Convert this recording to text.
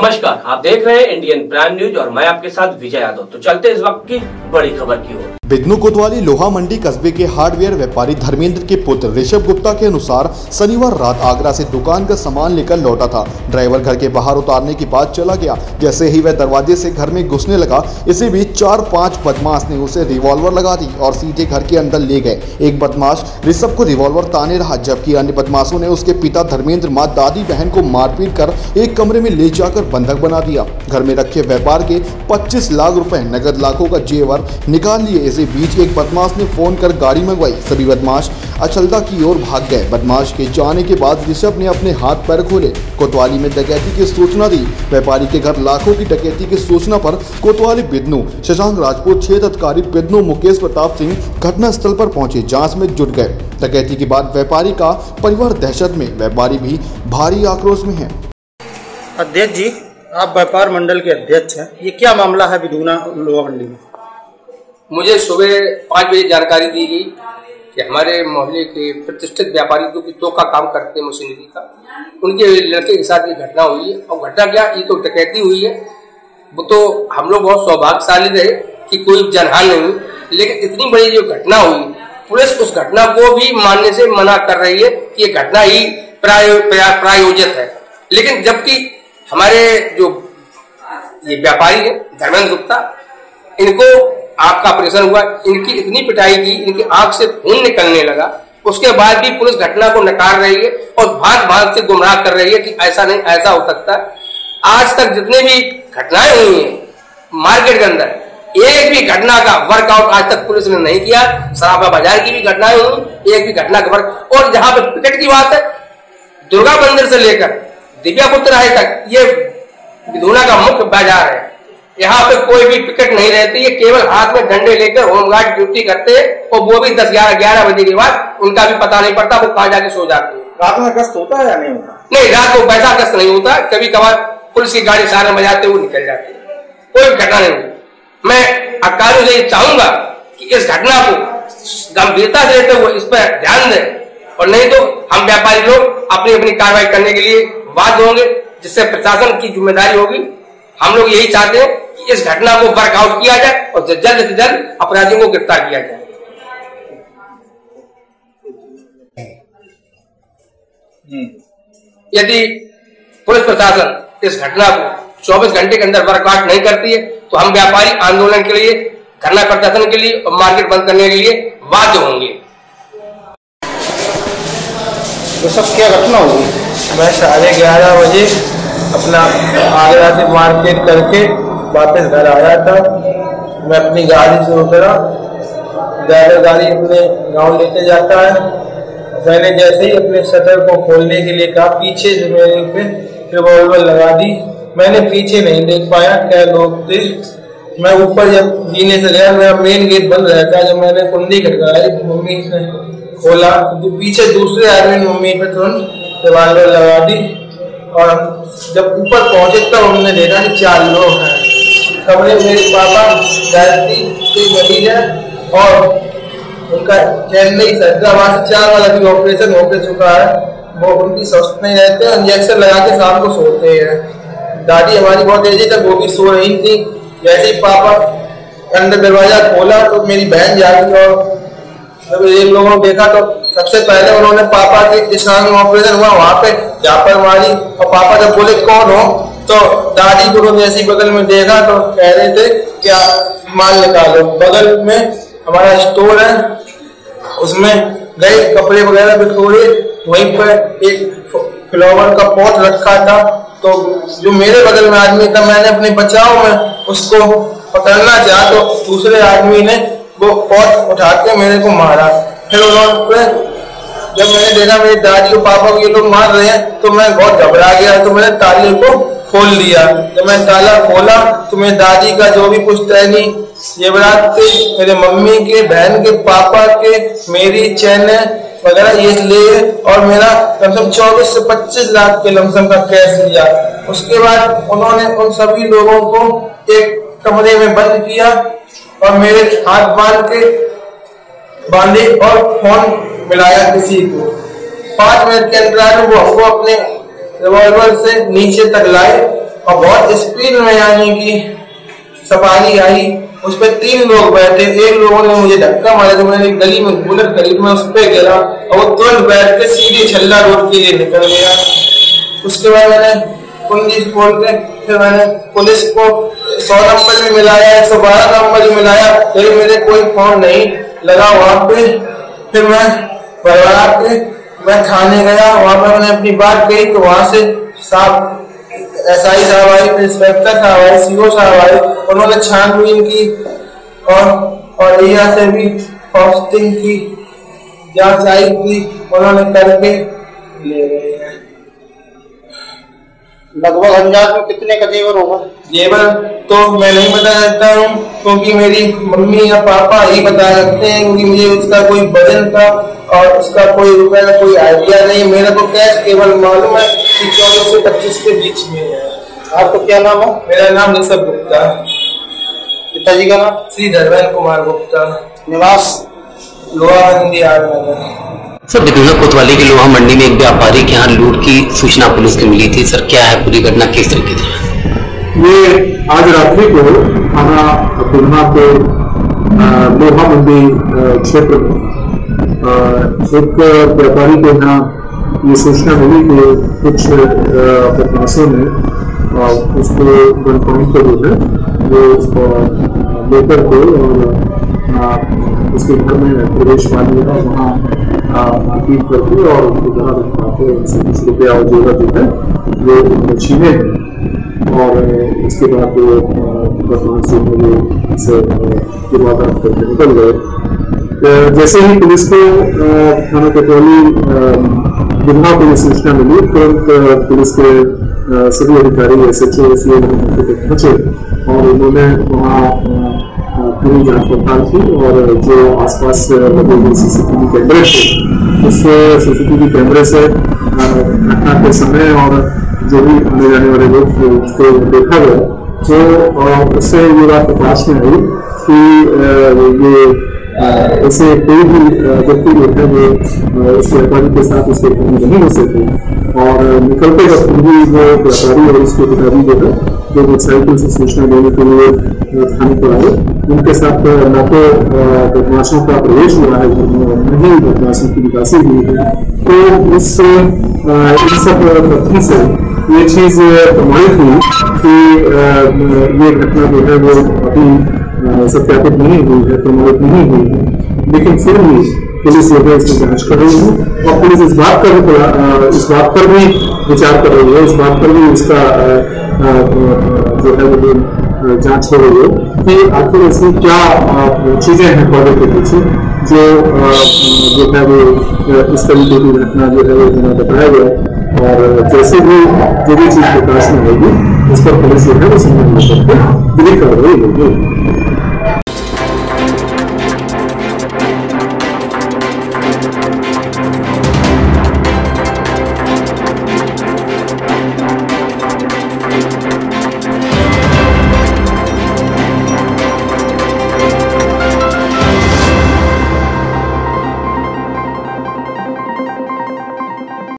नमस्कार, आप देख रहे हैं इंडियन प्राइम न्यूज और मैं आपके साथ विजय यादव। तो चलते इस वक्त की बड़ी खबर की ओर। बिदनू कोतवाली लोहा मंडी कस्बे के हार्डवेयर व्यापारी धर्मेंद्र के पुत्र ऋषभ गुप्ता के अनुसार शनिवार रात आगरा से दुकान का सामान लेकर लौटा था। ड्राइवर घर के बाहर उतारने के बाद चला गया। जैसे ही वह दरवाजे से घर में घुसने लगा, इसी बीच 4-5 बदमाश ने उसे रिवॉल्वर लगा दी और सीधे घर के अंदर ले गए। एक बदमाश ऋषभ को रिवॉल्वर ताने रहा, जबकि अन्य बदमाशों ने उसके पिता धर्मेंद्र, मां, दादी, बहन को मारपीट कर एक कमरे में ले जाकर बंधक बना दिया। घर में रखे व्यापार के 25 लाख रुपए, नगद, लाखों का जेवर निकाल लिए। इसी बीच एक बदमाश ने फोन कर गाड़ी मंगवाई। सभी बदमाश अचलदा की ओर भाग गए। बदमाश के जाने के बाद ऋषभ ने अपने हाथ पैर खोले। कोतवाली में डकैती की सूचना दी। व्यापारी के घर लाखों की डकैती की सूचना पर कोतवाली बिदनू शशांक राजपूत, क्षेत्र अधिकारी बिदनू मुकेश प्रताप सिंह घटनास्थल पर पहुंचे, जांच में जुट गए। डकैती के बाद व्यापारी का परिवार दहशत में, व्यापारी भी भारी आक्रोश में है। अध्यक्ष जी, आप व्यापार मंडल के अध्यक्ष हैं, ये क्या मामला है बिदूना लोहा मंडी में? मुझे सुबह 5 बजे जानकारी दी गई कि हमारे मोहल्ले के प्रतिष्ठित व्यापारी जो कि तो का काम करते हैं मशीनरी का, उनके लड़के के साथ ये घटना हुई है। और घटना क्या, ये तो डकैती हुई है। वो तो हम लोग बहुत सौभाग्यशाली रहे कि कोई जनहानि नहीं हुई, लेकिन इतनी बड़ी जो घटना हुई, पुलिस उस घटना को भी मानने से मना कर रही है कि ये घटना ही प्रायोजित है। लेकिन जबकि हमारे जो ये व्यापारी है धर्मेंद्र गुप्ता, इनको आंख का ऑपरेशन हुआ, इनकी इतनी पिटाई की, इनकी आंख से खून निकलने लगा, उसके बाद भी पुलिस घटना को नकार रही है और भांत भांत से गुमराह कर रही है कि ऐसा नहीं, ऐसा हो सकता है। आज तक जितने भी घटनाएं हुई हैं मार्केट के अंदर, एक भी घटना का वर्कआउट आज तक पुलिस ने नहीं किया। सराफा बाजार की भी घटनाएं हुई, एक भी घटना का वर्क। और जहां पर पिकेट की बात है, दुर्गा मंदिर से लेकर दिव्यापुत्र राय तक ये बिदूना का मुख्य बाजार है। यहाँ पे कोई भी टिकट नहीं रहती है, केवल हाथ में डंडे लेकर होमगार्ड ड्यूटी करते हैं और वो भी 10-11 बजे के बाद उनका भी पता नहीं पड़ता वो कहाँ जाके सो जाते हैं। रात में गश्त होता है या नहीं होता? नहीं, रात को वैसा गश्त नहीं होता। कभी कभार पुलिस की गाड़ी सायरन बजाते हुए निकल जाती है, कोई घटना नहीं होती। मैं अधिकारियों से चाहूंगा कि इस घटना को गंभीरता से लेते हुए इस पर ध्यान दें, और नहीं तो हम व्यापारी लोग अपनी अपनी कार्रवाई करने के लिए बाध्य होंगे, जिससे प्रशासन की जिम्मेदारी होगी। हम लोग यही चाहते हैं कि इस घटना को वर्कआउट किया जाए और जल्द से जल्द अपराधियों को गिरफ्तार किया जाए। यदि पुलिस प्रशासन इस घटना को 24 घंटे के अंदर वर्कआउट नहीं करती है तो हम व्यापारी आंदोलन के लिए, धरना प्रदर्शन के लिए और मार्केट बंद करने के लिए बाध्य होंगे। तो सब क्या घटना होगी? मैं 11:30 बजे अपना आगरा से मार्केट करके वापस घर आया था। मैं अपनी गाड़ी से उतरा, ड्राइवर गाड़ी अपने गांव लेके जाता है। मैंने जैसे ही अपने शटर को खोलने के लिए कहा, पीछे से मेरे पे रिवॉल्वर लगा दी। मैंने पीछे नहीं देख पाया क्या लोग थे। मैं ऊपर जब जीने से गया, मेरा मेन गेट बंद रहता है। जब मैंने कुंडी खटकाई, मम्मी ने खोला तो पीछे दूसरे आदमी ने मम्मी पे तुरंत रिवॉल्वर लगा दी। और जब ऊपर पहुंचे तब हमने देखा कि 4 लोग हैं कमरे में। मेरे पापा डायबिटीज के मरीज है और उनका चेन्नई हैदराबाद 4 वाला भी ऑपरेशन हो चुका है। वो उनकी स्वस्थ नहीं रहते, इंजेक्शन लगा के शाम को सोते हैं। दादी हमारी बहुत एजी तक वो भी सो रही थी। जैसे ही पापा अंदर दरवाजा खोला तो मेरी बहन जागी और जब इन लोगों ने देखा तो सबसे पहले उन्होंने पापा के जिस ऑपरेशन हुआ वहां पे झापड़ मारी। और पापा जब बोले कौन हो, तो दादी को उन्होंने ऐसे बगल में देखा तो कह रहे थे कि आप माल निकालो। बगल में हमारा स्टोर है, उसमें गए कपड़े वगैरह बिखोरे। वहीं पर एक फ्लावर का पॉट रखा था, तो जो मेरे बगल में आदमी था, मैंने अपने बचाव में उसको पकड़ना चाहा तो दूसरे आदमी ने वो पॉट उठा के मेरे को मारा। फिर उन्होंने, जब मैंने देखा मेरी दादी और पापा को ये लोग मार रहे हैं तो मैं बहुत घबरा गया। तो मैंने ताले को खोल लिया। जब मैं ताला खोला तो मेरी दादी का जो भी पुश्तैनी जेवरात थे, मेरे मम्मी के, बहन के, पापा के, मेरी चैन वगैरह ये लिए और मेरा कम से कम 24 से 25 लाख के लमसम का कैश लिया। उसके बाद उन्होंने उन सभी लोगों को एक कमरे में बंद किया और मेरे हाथ बांधे और फोन मिलाया किसी को। 5 मिनट के अंतराल में वो हमको अपने रिवॉल्वर से नीचे तक लाए और बहुत स्पीड में यानी कि सवारी आई, उस पर 3 लोग बैठे। एक लोगों ने मुझे धक्का मारा तो मैंने गली में बुलेट करीब में उस पर गिरा और वो तुरंत बैठ के सीधे छल्ला रोड के लिए निकल गया। उसके बाद मैंने पुलिस खोल के फिर मैंने पुलिस को 100 नंबर भी मिलाया, 112 नंबर भी मिलाया, फिर मेरे कोई फोन नहीं लगा वहां पे। फिर मैं भरवा के मैं थाने गया, वहां पर मैंने अपनी बात कही तो वहां से साहब SI साहब आए, इंस्पेक्टर साहब आए, CO साहब आए, उन्होंने छानबीन की और यहाँ से भी पोस्टिंग की जांच आई थी, उन्होंने करके ले गए हैं। लगभग अंदाज में कितने का जेवर होगा? जेवर तो मैं नहीं बता सकता हूँ, क्योंकि मेरी मम्मी या पापा ही बता सकते हैं, क्योंकि मुझे उसका कोई वजन का और उसका कोई रुपए का कोई आइडिया नहीं। मेरे को कैश केवल मालूम है कि 24 से 25 के बीच में है। आपको क्या नाम है? मेरा नाम ऋषभ गुप्ता। पिताजी का नाम? श्री धर्मेंद्र कुमार गुप्ता। निवास? लोहा मंडी नगर। सर, बिदुला कोतवाली के लोहा मंडी में एक व्यापारी के यहाँ लूट की सूचना पुलिस को मिली थी। सर, क्या है पूरी घटना, किस तरीके से? ये आज रात्रि को थाना बिदुला के लोहा मंडी क्षेत्र में एक व्यापारी के यहाँ ये सूचना मिली कि कुछ बदमाशों ने उसको गन पॉइंट पर जो है वो लेकर के और उसके घर में प्रवेश पा लिया, वहाँ मारपीट करके और उनको जहाँ रखवाते उनसे कुछ रुपया और जेवर जो है वो छीने हैं और इसके बाद बदमाश जो है वो इसे वारदात करके निकल गए। जैसे ही पुलिस को थाना कोतवाली बिदुला को ये सूचना मिली, तुरंत पुलिस के सभी अधिकारी SHO SO पहुंचे और उन्होंने वहाँ पूरी जांच पड़ताल की और जो आसपास लगे हुए CCTV कैमरे थे उस CCTV कैमरे से घटना के समय और जो भी आने जाने वाले लोग थे उसको देखा गया, तो उससे ये बात प्रकाश में आई कि ये ऐसे कोई भी व्यक्ति जो है वो उस व्यापारी के साथ उसके नहीं हो सकते और निकलते वक्त भी वो व्यापारी और उसके पिताजी जो है जो मोटरसाइकिल से सूचना देने के लिए थाने पर आए, उनके साथ न तो बदमाशों का प्रवेश हुआ है, नहीं बदमाशों की निकासी हुई है। तो इन सब तथ्यों से ये चीज प्रमाणित हुई कि ये घटना जो है वो अभी सत्यापित नहीं हुई है, प्रमाणित नहीं हुई है, लेकिन फिर भी पुलिस जो है इसकी जांच कर रही है और पुलिस इस बात पर भी विचार कर रही है, इस बात पर भी इसका जो है वो जांच हो रही है कि आखिर ऐसी क्या चीजें हैं पौधे के पीछे जो है वो इस तरीके की घटना जो है वो बताया गया। और जैसे भी जो भी चीज प्रकाश में होगी उस पर पुलिस जो है वो संज्ञान लेकर विधि कार्रवाई होगी।